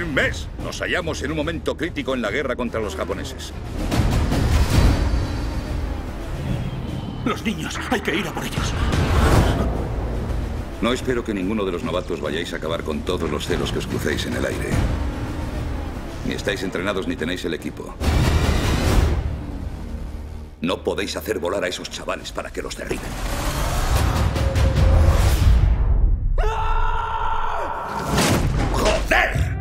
buen mes. Nos hallamos en un momento crítico en la guerra contra los japoneses. Los niños, hay que ir a por ellos. No espero que ninguno de los novatos vayáis a acabar con todos los celos que os crucéis en el aire. Ni estáis entrenados ni tenéis el equipo. No podéis hacer volar a esos chavales para que los derriben. ¡Joder!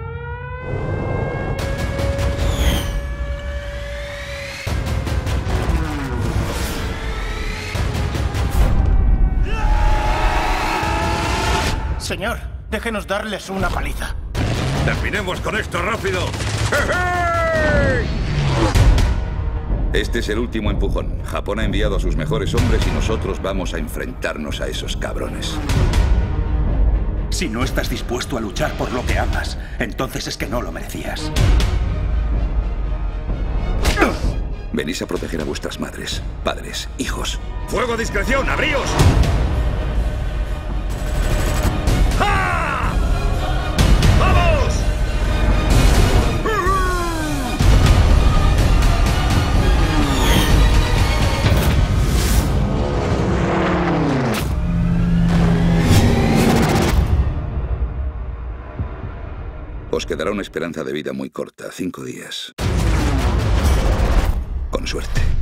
Señor, déjenos darles una paliza. ¡Terminemos con esto rápido! Este es el último empujón. Japón ha enviado a sus mejores hombres y nosotros vamos a enfrentarnos a esos cabrones. Si no estás dispuesto a luchar por lo que amas, entonces es que no lo merecías. Venís a proteger a vuestras madres, padres, hijos. ¡Fuego a discreción! ¡Abríos! Os quedará una esperanza de vida muy corta, 5 días. Con suerte.